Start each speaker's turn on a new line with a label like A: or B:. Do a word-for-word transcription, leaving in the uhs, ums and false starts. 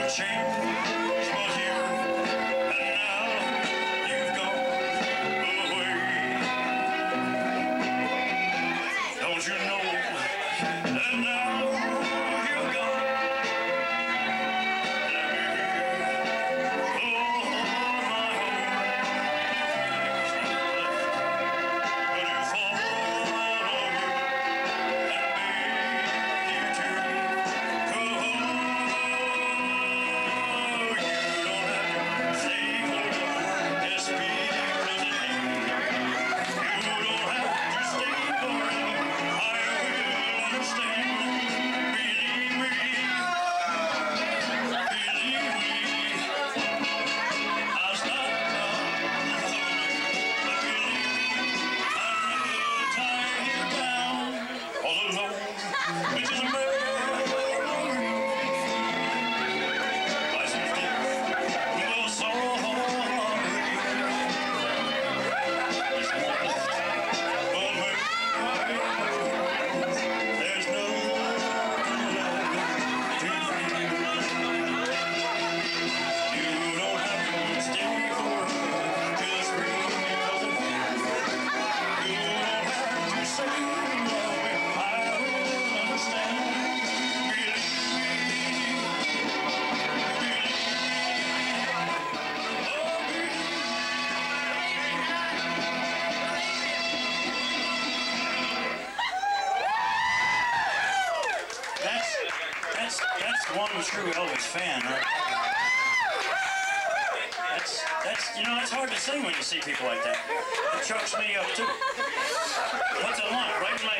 A: One true Elvis fan, right? That's, that's, you know, it's hard to sing when you see people like that. It chokes me up, too. What's it like? Right in my